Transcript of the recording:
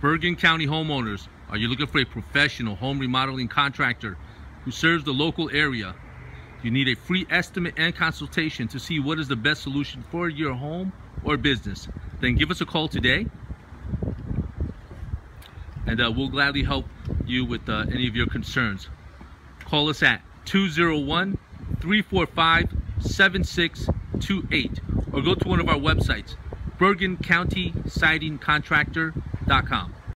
Bergen County homeowners, are you looking for a professional home remodeling contractor who serves the local area? You need a free estimate and consultation to see what is the best solution for your home or business. Then give us a call today, and we'll gladly help you with any of your concerns. Call us at 201-345-7628 or go to one of our websites, BergenCountySidingContractor.com.